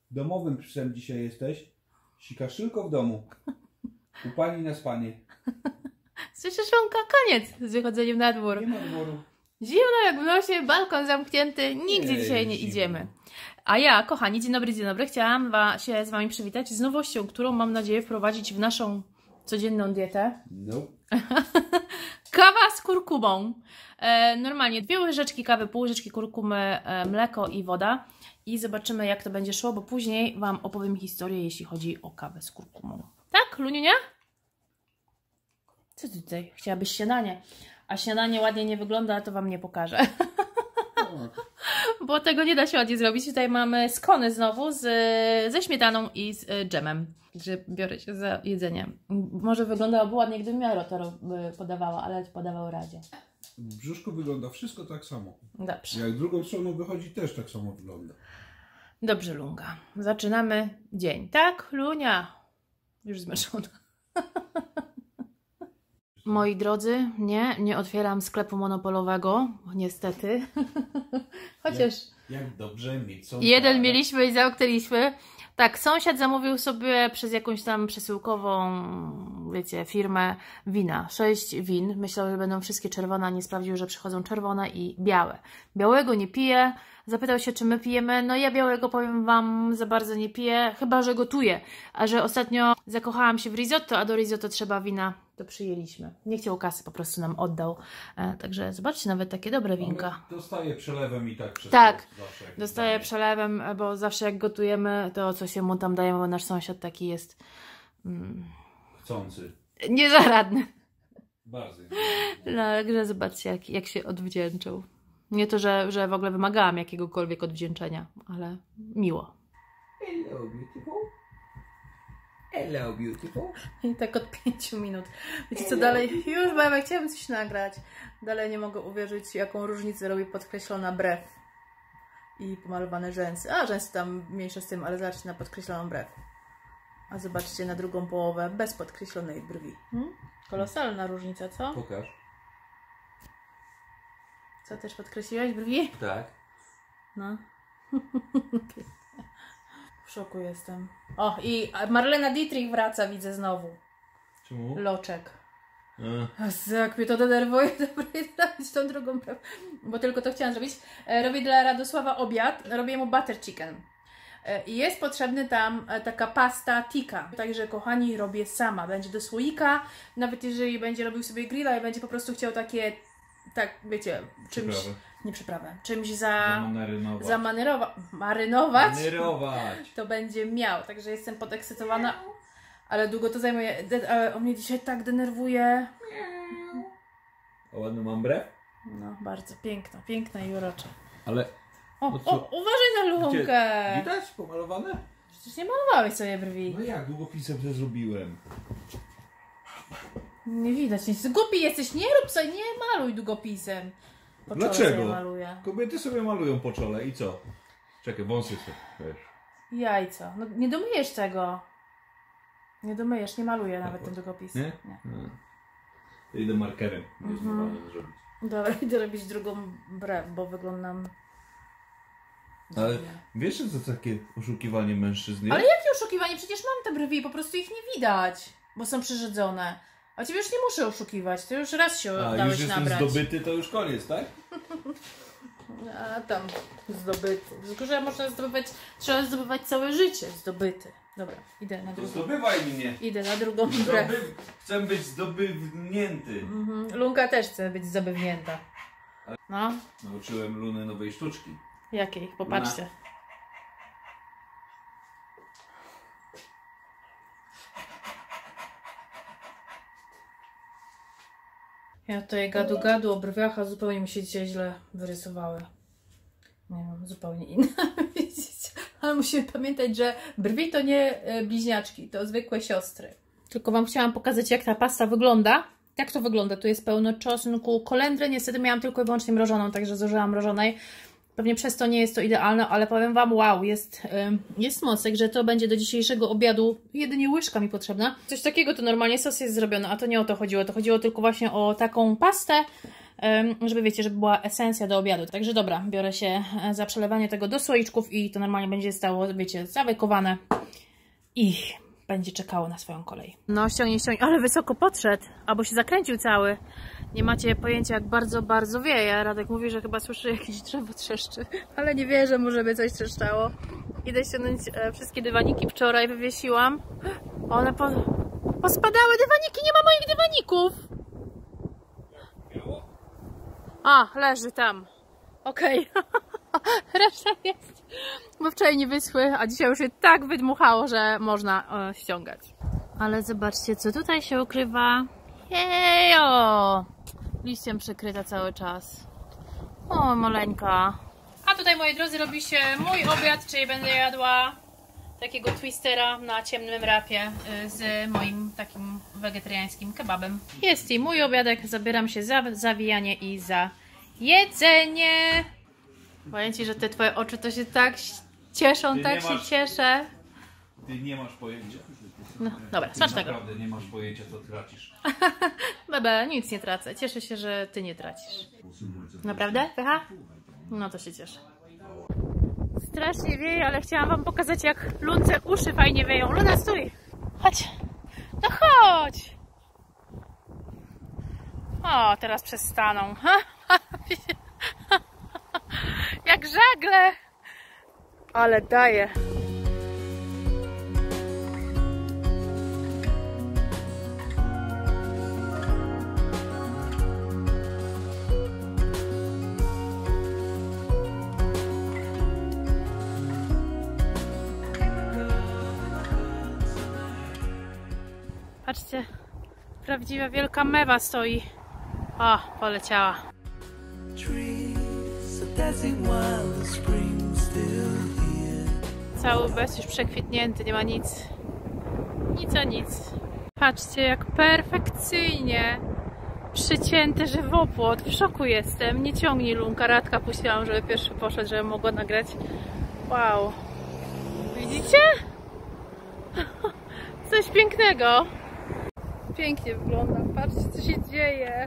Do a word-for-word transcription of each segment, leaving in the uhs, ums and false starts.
Domowym psem dzisiaj jesteś. Sikasz tylko w domu. U pani na spanie. Słyszysz, Lunka? Koniec z wychodzeniem na dwór. Nie ma dworu. Zimno jak w nosie, balkon zamknięty, nigdzie Ej, dzisiaj nie zimno. idziemy. A ja, kochani, dzień dobry, dzień dobry. Chciałam wa się z Wami przywitać z nowością, którą mam nadzieję wprowadzić w naszą codzienną dietę. No. Kawa z kurkumą. E, normalnie dwie łyżeczki kawy, pół łyżeczki kurkumy, e, mleko i woda. I zobaczymy, jak to będzie szło, bo później Wam opowiem historię, jeśli chodzi o kawę z kurkumą. Tak, Luniunia? Co ty tutaj? Chciałabyś śniadanie. A śniadanie ładnie nie wygląda, to Wam nie pokażę. Bo tego nie da się ładnie zrobić. Tutaj mamy skony znowu z, ze śmietaną i z dżemem. Także biorę się za jedzenie. Może wyglądałoby ładnie, gdybym ja rotoro podawała, ale podawał radzie. W brzuszku wygląda wszystko tak samo. Dobrze. Jak drugą stroną wychodzi, też tak samo wygląda. Dobrze, Lunga. Zaczynamy dzień. Tak, Lunia? Już zmęczona. Moi drodzy, nie, nie otwieram sklepu monopolowego, niestety. Chociaż Jak, jak dobrze mieć są. jeden mieliśmy i zamknęliśmy. Tak, sąsiad zamówił sobie przez jakąś tam przesyłkową, wiecie, firmę wina. Sześć win. Myślał, że będą wszystkie czerwone, a nie sprawdził, że przychodzą czerwone i białe. Białego nie piję. Zapytał się, czy my pijemy. No ja białego, powiem Wam, za bardzo nie piję, chyba że gotuję. A że ostatnio zakochałam się w risotto, a do risotto trzeba wina, to przyjęliśmy. Nie chciał kasy, po prostu nam oddał. E, także zobaczcie, nawet takie dobre winka. Dostaje przelewem i tak przez Tak, zawsze jak dostaję danie. przelewem, bo zawsze jak gotujemy, to co się mu tam dajemy, bo nasz sąsiad taki jest mm, Chcący. niezaradny. Bardzo. No, także zobaczcie, jak, jak się odwdzięczył. Nie to, że, że w ogóle wymagałam jakiegokolwiek odwdzięczenia, ale miło. Hello, beautiful. Hello, beautiful. I tak od pięciu minut. Wiecie co dalej? Już, bo ja chciałam coś nagrać. Dalej nie mogę uwierzyć, jaką różnicę robi podkreślona brew i pomalowane rzęsy. A, rzęsy tam mniejsze z tym, ale zobaczcie na podkreśloną brew. A zobaczcie na drugą połowę bez podkreślonej brwi. Hmm? Kolosalna różnica, co? Pokaż. Co, też podkreśliłaś brwi? Tak. No. W szoku jestem. O, i Marlena Dietrich wraca, widzę znowu. Czemu? Loczek. A. Jak mnie to denerwuje, dobra, robić tą drugą, bo tylko to chciałam zrobić. E, robię dla Radosława obiad, robię mu butter chicken. E, I jest potrzebny tam e, taka pasta tikka. Także kochani, robię sama. Będzie do słoika, nawet jeżeli będzie robił sobie grilla i będzie po prostu chciał takie, tak wiecie, czymś, Przyprawę. nie przyprawę, czymś za... Zamarynować. Zamarynować. Marynować. Marynować. To będzie miał, także jestem podekscytowana, ale długo to zajmuje, De ale on mnie dzisiaj tak denerwuje. A ładną mam brew? No, bardzo piękna, piękna i urocza. Ale... O, No co? o, uważaj na lunkę! Widać? Pomalowane? Przecież nie malowałeś sobie brwi. No jak? Długopisem to zrobiłem. Nie widać nic. Głupi jesteś, nie rób sobie, nie maluj długopisem. Po czole Dlaczego? sobie maluję. Kobiety sobie malują po czole i co? Czekaj, wąsy sobie, wiesz. Jajco. No, nie domyjesz tego. Nie domyjesz, nie maluję nawet Tak, ten długopis. Nie? Nie. No. To idę markerem. Mhm. Nie zrobić. Dobra, idę robić drugą brew, bo wyglądam... Ale dziwnie. wiesz, że to takie oszukiwanie mężczyzny? Ale jakie oszukiwanie? Przecież mam te brwi, po prostu ich nie widać, bo są przyrzedzone. A ciebie już nie muszę oszukiwać, ty już raz się A, dałeś już jestem nabrać. zdobyty, to już koniec, tak? A tam zdobyty. Tylko, że można zdobywać, trzeba zdobywać całe życie. Zdobyty. Dobra, idę na To drugą. zdobywaj mnie. Idę na drugą brew. Zdoby... Chcę być zdobywnięty. Mhm. Lunka też chce być zdobywnięta. No, Nauczyłem Lunę nowej sztuczki. jakiej? Popatrzcie. Ja tutaj gadu gadu o brwiach, a zupełnie mi się dzisiaj źle wyrysowały. Nie wiem, zupełnie inne. Widzicie? Ale musimy pamiętać, że brwi to nie bliźniaczki, to zwykłe siostry. Tylko Wam chciałam pokazać, jak ta pasta wygląda. Jak to wygląda? Tu jest pełno czosnku, kolendry. Niestety miałam tylko i wyłącznie mrożoną, także zużyłam mrożonej. Pewnie przez to nie jest to idealne, ale powiem Wam, wow, jest, yy, jest mocek, że to będzie do dzisiejszego obiadu jedynie łyżka mi potrzebna. Coś takiego to normalnie sos jest zrobiony, a to nie o to chodziło. To chodziło tylko właśnie o taką pastę żeby wiecie, żeby była esencja do obiadu. Także dobra, biorę się za przelewanie tego do słoiczków i to normalnie będzie stało, wiecie, zawykowane i będzie czekało na swoją kolej. No ściągnij, ściągnij, ale wysoko podszedł, albo się zakręcił cały. Nie macie pojęcia, jak bardzo, bardzo wieje. Radek mówi, że chyba słyszy jakieś drzewo trzeszczy, ale nie wierzę, może by coś trzeszczało. Idę ściągnąć e, wszystkie dywaniki. Wczoraj wywiesiłam. One po, pospadały dywaniki, nie ma moich dywaników. A, leży tam. Okej. Okay. Reszta jest. Bo wczoraj nie wyschły, a dzisiaj już je tak wydmuchało, że można e, ściągać. Ale zobaczcie, co tutaj się ukrywa. Jejo! Liściem przykryta cały czas. O, maleńka. A tutaj, moi drodzy, robi się mój obiad, czyli będę jadła takiego twistera na ciemnym rapie z moim takim wegetariańskim kebabem. Jest i mój obiadek. Zabieram się za zawijanie i za jedzenie. Powiem Ci, że te Twoje oczy to się tak cieszą, Ty tak się masz... cieszę. Ty nie masz pojęcia. No, dobra, Ty smacznego. naprawdę nie masz pojęcia, co tracisz. Bebe, nic nie tracę. Cieszę się, że Ty nie tracisz. Naprawdę? Pycha? No to się cieszę. Strasznie wieje, ale chciałam Wam pokazać, jak Lunce uszy fajnie wieją. Luna, stój! Chodź! No chodź! O, teraz przestaną. Jak żagle! Ale daje. Patrzcie, prawdziwa wielka mewa stoi. O, poleciała. Cały bez już przekwitnięty, nie ma nic. Nic a nic. Patrzcie, jak perfekcyjnie przycięty żywopłot. W szoku jestem. Nie ciągnij, Lunka. Radka puściłam, żeby pierwszy poszedł, żeby mogła nagrać. Wow. Widzicie? Coś pięknego. Pięknie wygląda. Patrzcie, co się dzieje.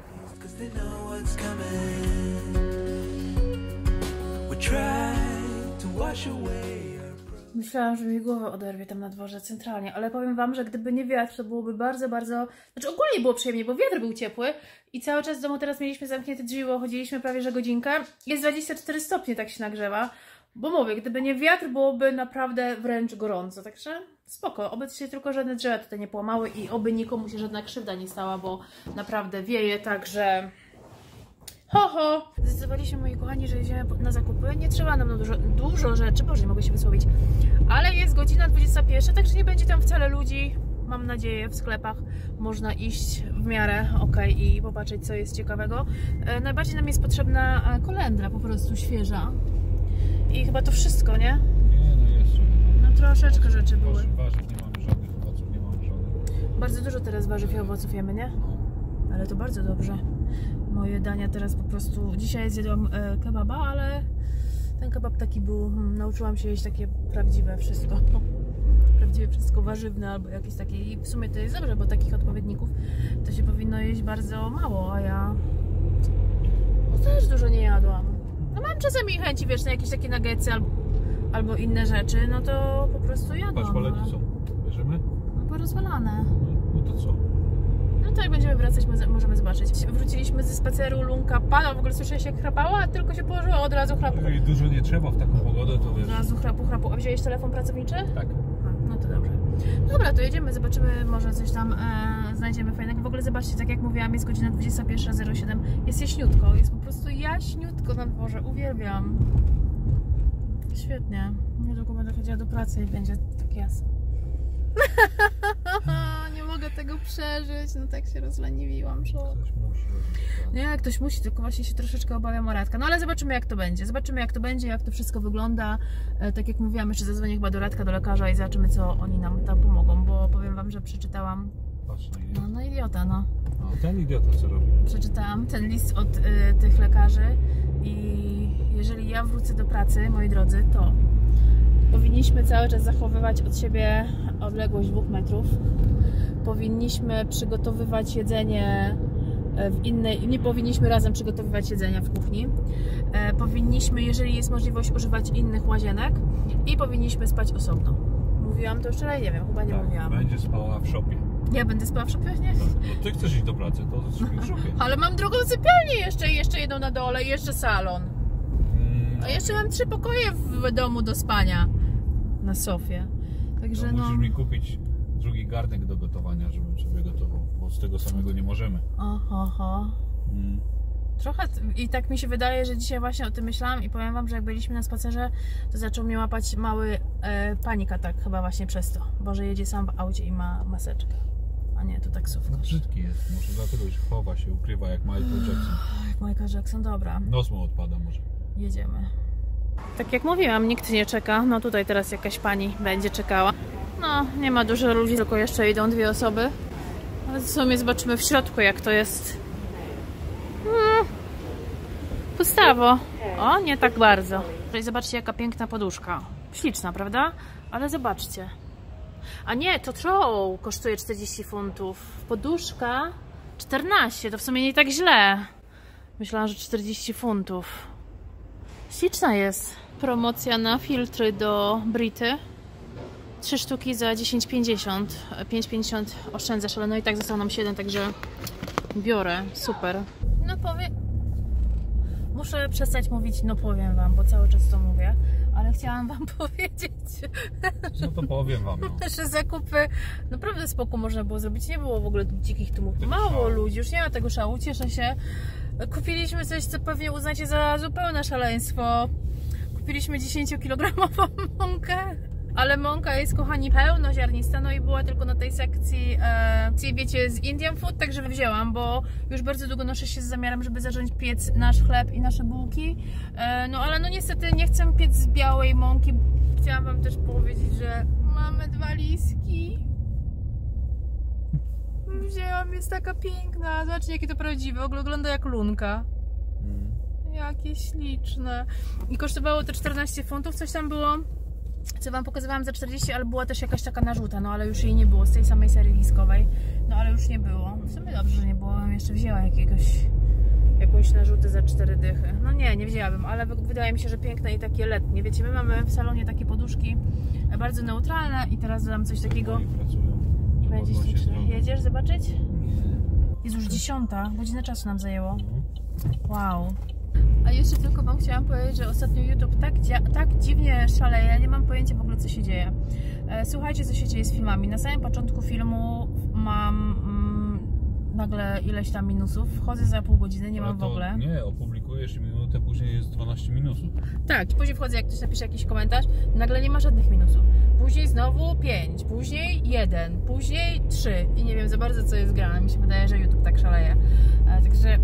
Myślałam, że mi głowę oderwie tam na dworze centralnie, ale powiem Wam, że gdyby nie wiatr, to byłoby bardzo, bardzo... Znaczy ogólnie było przyjemnie, bo wiatr był ciepły i cały czas w domu teraz mieliśmy zamknięte drzwi, bo chodziliśmy prawie że godzinkę. Jest dwadzieścia cztery stopnie, tak się nagrzewa. Bo mówię, gdyby nie wiatr, byłoby naprawdę wręcz gorąco, także spoko. Oby się tylko żadne drzewa tutaj nie połamały i oby nikomu się żadna krzywda nie stała, bo naprawdę wieje, także... Ho, ho! Zdecydowaliśmy, moi kochani, że idziemy na zakupy. Nie trzeba nam dużo, dużo rzeczy, boże, nie mogę się wysłowić. Ale jest godzina dwudziesta pierwsza, także nie będzie tam wcale ludzi. Mam nadzieję, w sklepach można iść w miarę ok i popatrzeć, co jest ciekawego. E, najbardziej nam jest potrzebna kolendra, po prostu świeża. I chyba to wszystko, nie? Nie, no jeszcze. No troszeczkę rzeczy były. Warzyw nie mamy żadnych, owoców nie mamy żadnych. Bardzo dużo teraz warzyw i owoców jemy, nie? Ale to bardzo dobrze. Moje dania teraz po prostu... Dzisiaj zjadłam e, kebaba, ale ten kebab taki był... Hmm, nauczyłam się jeść takie prawdziwe wszystko. Prawdziwe wszystko warzywne albo jakieś takie... I w sumie to jest dobrze, bo takich odpowiedników to się powinno jeść bardzo mało, a ja... No też dużo nie jadłam. No mam czasami chęci, wiesz, na jakieś takie nuggetsy albo, albo inne rzeczy, no to po prostu jadłam. Patrz, palety ale... są. Bierzemy? No porozwalane. No, no to co? No to jak będziemy wracać, możemy zobaczyć. Wróciliśmy ze spaceru, Lunka pada, w ogóle słyszę się chrapała, a tylko się położyła, od razu chrapu. Jeżeli dużo nie trzeba w taką pogodę, to wiesz. Od razu chrapu, chrapu. A wziąłeś telefon pracowniczy? Tak. A, no to dobrze. Dobra, to jedziemy, zobaczymy, może coś tam e, znajdziemy fajnego. W ogóle zobaczcie, tak jak mówiłam, jest godzina dwudziesta pierwsza zero siedem. Jest jaśniutko, jest po prostu jaśniutko na dworze, uwielbiam. Świetnie. Niedługo będę chodziła do pracy i będzie tak jasno. Nie mogę tego przeżyć, no tak się rozleniwiłam, szok. Ktoś musi. Nie, ktoś musi, tylko właśnie się troszeczkę obawiam o Radka. No ale zobaczymy, jak to będzie. Zobaczymy, jak to będzie, jak to wszystko wygląda. E, tak jak mówiłam, jeszcze zadzwonię chyba do Radka, do lekarza i zobaczymy, co oni nam tam pomogą, bo powiem Wam, że przeczytałam... Patrz na idiota. No, no idiota, no. A ten idiota co robi? Przeczytałam ten list od y, tych lekarzy i jeżeli ja wrócę do pracy, moi drodzy, to powinniśmy cały czas zachowywać od siebie odległość dwóch metrów. Powinniśmy przygotowywać jedzenie w innej, nie powinniśmy razem przygotowywać jedzenia w kuchni. E, powinniśmy, jeżeli jest możliwość, używać innych łazienek i powinniśmy spać osobno. Mówiłam to wczoraj? Nie wiem, chyba nie Tak, mówiłam. będzie spała w szopie. Ja będę spała w szopie? Nie? No ty chcesz iść do pracy, to śpij w szopie. Ale mam drugą sypialnię jeszcze, jeszcze jedną na dole i jeszcze salon. Mm, A jeszcze mam trzy pokoje w domu do spania na sofie. Także to no... musisz mi kupić drugi garnek do gotowania, żebym sobie gotował, bo z tego samego nie możemy. Oho, oho. Mm. Trochę t- i tak mi się wydaje, że dzisiaj właśnie o tym myślałam i powiem wam, że jak byliśmy na spacerze, to zaczął mnie łapać mały e, panik atak chyba właśnie przez to, bo że jedzie sam w aucie i ma maseczkę, a nie to taksówka. No brzydki jest, może dlatego się chowa, się ukrywa jak Michael Jackson. Jak Michael Jackson, dobra, Nos mu odpada może. jedziemy. Tak jak mówiłam, nikt nie czeka, no tutaj teraz jakaś pani będzie czekała. No, nie ma dużo ludzi, tylko jeszcze idą dwie osoby. Ale w sumie zobaczymy w środku, jak to jest. Hmm. Pustawo. O, nie tak bardzo. Tutaj zobaczcie, jaka piękna poduszka. Śliczna, prawda? Ale zobaczcie. A nie, to throw kosztuje czterdzieści funtów. Poduszka czternaście, to w sumie nie tak źle. Myślałam, że czterdzieści funtów. Śliczna jest. Promocja na filtry do Brity. Trzy sztuki za dziesięć pięćdziesiąt. pięć pięćdziesiąt oszczędzasz, ale no i tak zostało nam siedem, także biorę. Super. No powiem... Muszę przestać mówić, no powiem wam, bo cały czas to mówię, ale chciałam wam powiedzieć, No to powiem wam, no. że zakupy naprawdę spoko można było zrobić. Nie było w ogóle dzikich tłumów. Tego Mało szału. ludzi, już nie ma tego szału, cieszę się. Kupiliśmy coś, co pewnie uznacie za zupełne szaleństwo. Kupiliśmy dziesięciokilogramową mąkę. Ale mąka jest, kochani, pełnoziarnista, no i była tylko na tej sekcji, e, wiecie, z Indian Food, także wzięłam, bo już bardzo długo noszę się z zamiarem, żeby zacząć piec nasz chleb i nasze bułki. E, no ale no niestety nie chcę piec z białej mąki. Chciałam wam też powiedzieć, że mamy dwa liski. Wzięłam, jest taka piękna. Zobaczcie, jakie to prawdziwe, w ogóle wygląda jak lunka. Mm. Jakie śliczne. I kosztowało to czternaście funtów, coś tam było, co wam pokazywałam za czterdzieści, ale była też jakaś taka narzuta, no ale już jej nie było, z tej samej serii liskowej, no ale już nie było. W sumie dobrze, że nie było, bym jeszcze wzięła jakiegoś, jakąś narzutę za cztery dychy. No nie, nie wzięłabym, ale wydaje mi się, że piękne i takie letnie. Wiecie, my mamy w salonie takie poduszki bardzo neutralne i teraz dodam coś takiego i będzie śliczne. Jedziesz zobaczyć? Jest już dziesiąta, godzinę czasu nam zajęło. Wow. A jeszcze tylko wam chciałam powiedzieć, że ostatnio YouTube tak, tak dziwnie szaleje, nie mam pojęcia w ogóle, co się dzieje. E, słuchajcie, co się dzieje z filmami. Na samym początku filmu mam mm, nagle ileś tam minusów, wchodzę za pół godziny, nie Ale mam w ogóle. Nie, opublikujesz minutę, później jest dwanaście minusów. Tak, później wchodzę, jak ktoś napisze jakiś komentarz, nagle nie ma żadnych minusów. Później znowu pięć, później jeden, później trzy i nie wiem za bardzo, co jest grane. Mi się wydaje, że YouTube tak szaleje. E, także...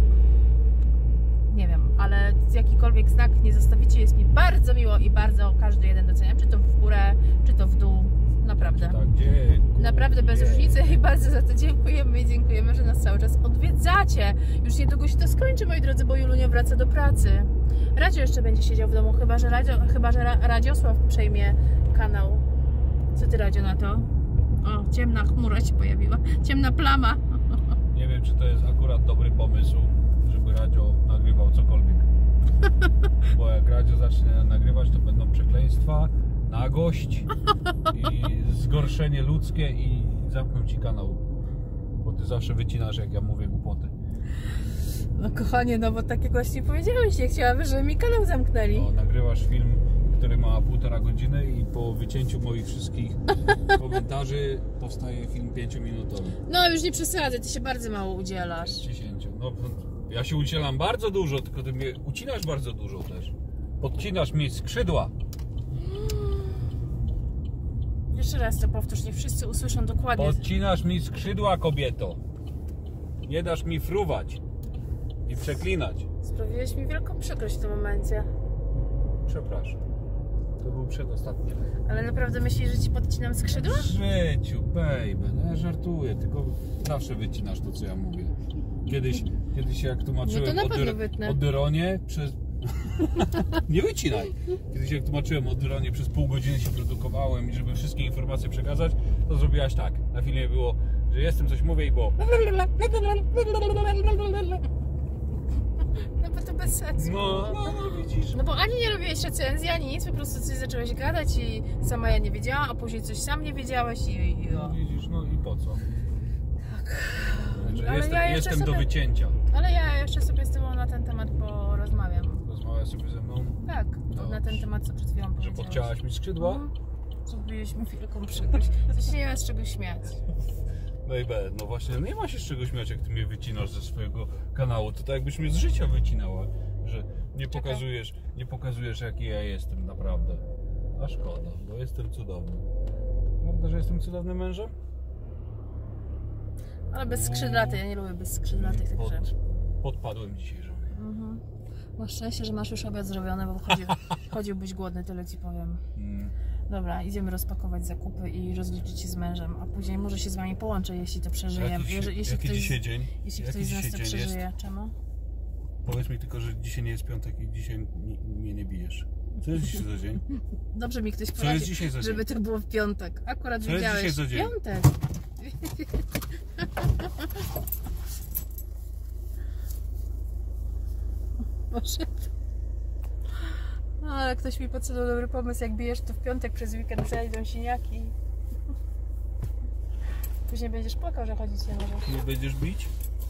Nie wiem, ale jakikolwiek znak nie zostawicie, jest mi bardzo miło i bardzo każdy jeden doceniam, czy to w górę, czy to w dół, naprawdę. Tak, gdzie? Naprawdę bez Gdzie? różnicy i bardzo za to dziękujemy i dziękujemy, że nas cały czas odwiedzacie. Już niedługo się to skończy, moi drodzy, bo Julunia wraca do pracy. Radzio jeszcze będzie siedział w domu, chyba że, Radzio, chyba, że Ra Radziosław przejmie kanał. Co ty, Radzio, na to? O, ciemna chmura się pojawiła, ciemna plama. Nie wiem, czy to jest akurat dobry pomysł, żeby Radio nagrywał cokolwiek. Bo jak Radio zacznie nagrywać, to będą przekleństwa, nagość i zgorszenie ludzkie i zamkną ci kanał. Bo ty zawsze wycinasz, jak ja mówię głupoty. No kochanie, no bo tak jak właśnie powiedziałeś, nie chciałabym, żeby mi kanał zamknęli. No, nagrywasz film, który ma półtora godziny i po wycięciu moich wszystkich komentarzy powstaje film pięciominutowy. No już nie przesadzę, ty się bardzo mało udzielasz. dziesięć. No, ja się udzielam bardzo dużo, tylko ty mnie ucinasz bardzo dużo też. Podcinasz mi skrzydła. Jeszcze raz to powtórz, nie wszyscy usłyszą dokładnie. Podcinasz mi skrzydła, kobieto. Nie dasz mi fruwać i przeklinać. Sprawiłeś mi wielką przykrość w tym momencie. Przepraszam. To był przedostatni. Ale naprawdę myślisz, że ci podcinam skrzydła? W życiu, baby, no ja żartuję, tylko zawsze wycinasz to, co ja mówię. Kiedyś, kiedyś jak tłumaczyłem No to na o, pewno dyr, wytnę. o Dyronie przez... Nie wycinaj! Kiedyś jak tłumaczyłem o Dyronie, przez pół godziny się produkowałem i żeby wszystkie informacje przekazać, to zrobiłaś tak. Na filmie było, że jestem, coś mówię i było. No bo to bez sensu. No, no, no widzisz. No bo ani nie robiłeś recenzji, ani nic, po prostu coś zacząłeś gadać i sama ja nie wiedziałam, a później coś sam nie wiedziałeś i... i No widzisz, no i po co? Tak. Znaczy, Ale jestem ja jeszcze jestem do sobie- wycięcia. Ale ja jeszcze sobie z tobą na ten temat porozmawiam. Rozmawiasz sobie ze mną, Tak, Dobrze. na ten temat, co przed chwilą że powiedziałeś. podcięłaś mi skrzydła. Mhm. Zrobiłeś mi wielką przykrość. Coś nie ma z czego śmiać. No i be, no właśnie, nie ma się z czego śmiać, jak ty mnie wycinasz ze swojego kanału. To tak jakbyś mnie z życia wycinała, że nie Czekaj. pokazujesz, nie pokazujesz jaki ja jestem naprawdę. A szkoda, bo jestem cudowny. Prawda, że jestem cudownym mężem? Ale bez skrzydlaty, ja nie lubię bez skrzydlatych, także... Pod, podpadłem dzisiaj żonie. Mhm. Masz szczęście, że masz już obiad zrobiony, bo chodził, chodziłbyś głodny, tyle ci powiem. Mm. Dobra, idziemy rozpakować zakupy i rozliczyć się z mężem, a później może się z wami połączę, jeśli to przeżyję. Jaki, Jeśli, jeśli jaki ktoś, dzisiaj dzień? jeśli Jaki ktoś z nas dzisiaj to dzień przeżyje. jest? Czemu? Powiedz mi tylko, że dzisiaj nie jest piątek i dzisiaj ni- mnie nie bijesz. Co jest dzisiaj za dzień? Dobrze mi ktoś Co jest poradzi, dzisiaj za dzień? żeby to było w piątek. Akurat Co jest widziałeś dzisiaj za dzień? piątek. Boże. No ale ktoś mi podsunął dobry pomysł, jak bijesz to w piątek przez weekend zajdą siniaki. Później będziesz płakał, że chodzić nie możesz. Nie będziesz bić?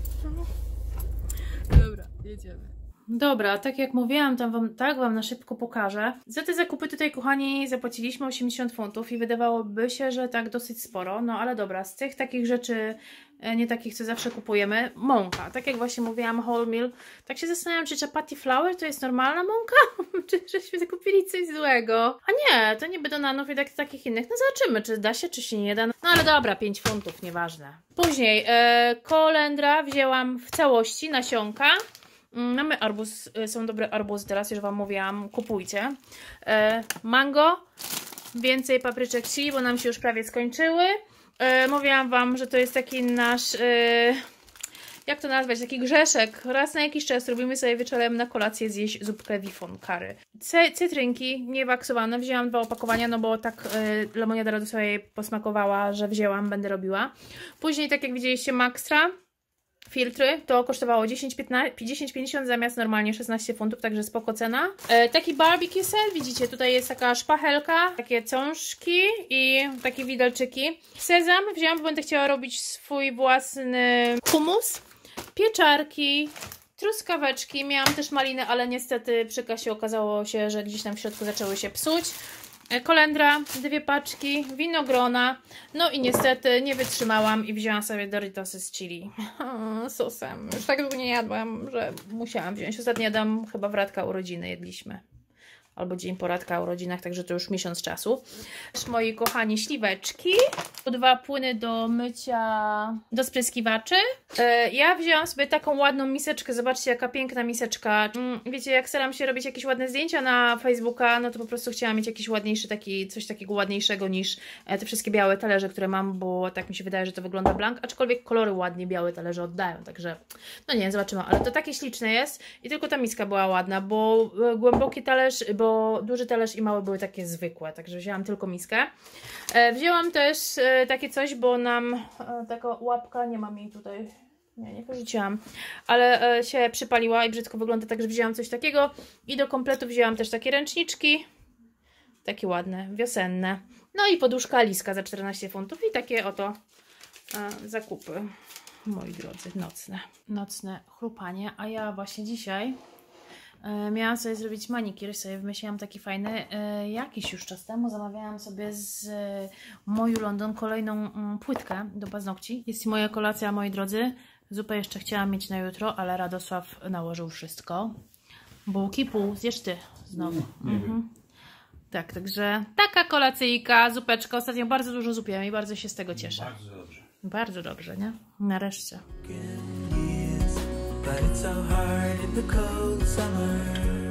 Dobra, jedziemy. Dobra, tak jak mówiłam, tam wam, tak wam na szybko pokażę. Za te zakupy tutaj, kochani, zapłaciliśmy osiemdziesiąt funtów i wydawałoby się, że tak dosyć sporo. No ale dobra, z tych takich rzeczy, nie takich, co zawsze kupujemy, mąka. Tak jak właśnie mówiłam, wholemeal. Tak się zastanawiam, czy chapati flour to jest normalna mąka? Czy żeśmy kupili coś złego? A nie, to niby do nanów i tak, takich innych. No zobaczymy, czy da się, czy się nie da. No ale dobra, pięć funtów, nieważne. Później e, kolendra wzięłam w całości, nasionka. Mamy arbuz, są dobre arbuzy teraz, już wam mówiłam, kupujcie. E, mango, więcej papryczek chili, bo nam się już prawie skończyły. E, mówiłam wam, że to jest taki nasz, e, jak to nazwać, taki grzeszek. Raz na jakiś czas robimy sobie wieczorem na kolację zjeść zupkę wifon curry. Cy cytrynki niewaksowane, wzięłam dwa opakowania, no bo tak e, lemoniada radu sobie posmakowała, że wzięłam, będę robiła. Później, tak jak widzieliście, Maxtra. Filtry, to kosztowało dziesięć pięćdziesiąt zamiast normalnie szesnaście funtów, także spoko cena. E, taki barbecue set, widzicie, tutaj jest taka szpachelka, takie cążki i takie widelczyki. Sezam wziąłam, bo będę chciała robić swój własny hummus. Pieczarki, truskaweczki, miałam też maliny, ale niestety przy kasie okazało się, że gdzieś tam w środku zaczęły się psuć. Kolendra, dwie paczki, winogrona, no i niestety nie wytrzymałam i wzięłam sobie Doritosy z chili sosem. Już tak długo nie jadłam, że musiałam wziąć. Ostatnio jadłam chyba w Radka urodziny jedliśmy. Albo dzień po Radka o urodzinach, także to już miesiąc czasu. Moi kochani, śliweczki. Dwa płyny do mycia, do spryskiwaczy. E, ja wzięłam sobie taką ładną miseczkę. Zobaczcie, jaka piękna miseczka. Mm, wiecie, jak staram się robić jakieś ładne zdjęcia na Facebooka, no to po prostu chciałam mieć jakiś ładniejszy, taki, coś takiego ładniejszego niż te wszystkie białe talerze, które mam, bo tak mi się wydaje, że to wygląda blank, aczkolwiek kolory ładnie białe talerze oddają, także no nie wiem, zobaczymy, ale to takie śliczne jest i tylko ta miska była ładna, bo głęboki talerz, bo duży talerz i mały były takie zwykłe, także wzięłam tylko miskę. E, wzięłam też e, takie coś, bo nam e, taka łapka, nie mam jej tutaj, nie, nie porzuciłam, ale e, się przypaliła i brzydko wygląda, także wzięłam coś takiego i do kompletu wzięłam też takie ręczniczki, takie ładne, wiosenne. No i poduszka Aliska za czternaście funtów i takie oto e, zakupy, moi drodzy, nocne. Nocne chrupanie, a ja właśnie dzisiaj e, miałam sobie zrobić manikir, sobie wymyśliłam taki fajny, e, jakiś już czas temu zamawiałam sobie z e, Moju London kolejną mm, płytkę do paznokci. Jest moja kolacja, moi drodzy. Zupę jeszcze chciałam mieć na jutro, ale Radosław nałożył wszystko. Bułki pół, zjesz ty znowu. Nie, nie mhm. Tak, także taka kolacyjka, zupeczka. Ostatnio bardzo dużo zupiłam i bardzo się z tego cieszę. Bardzo dobrze. Bardzo dobrze, nie? Nareszcie. But it's so hard in the cold summer.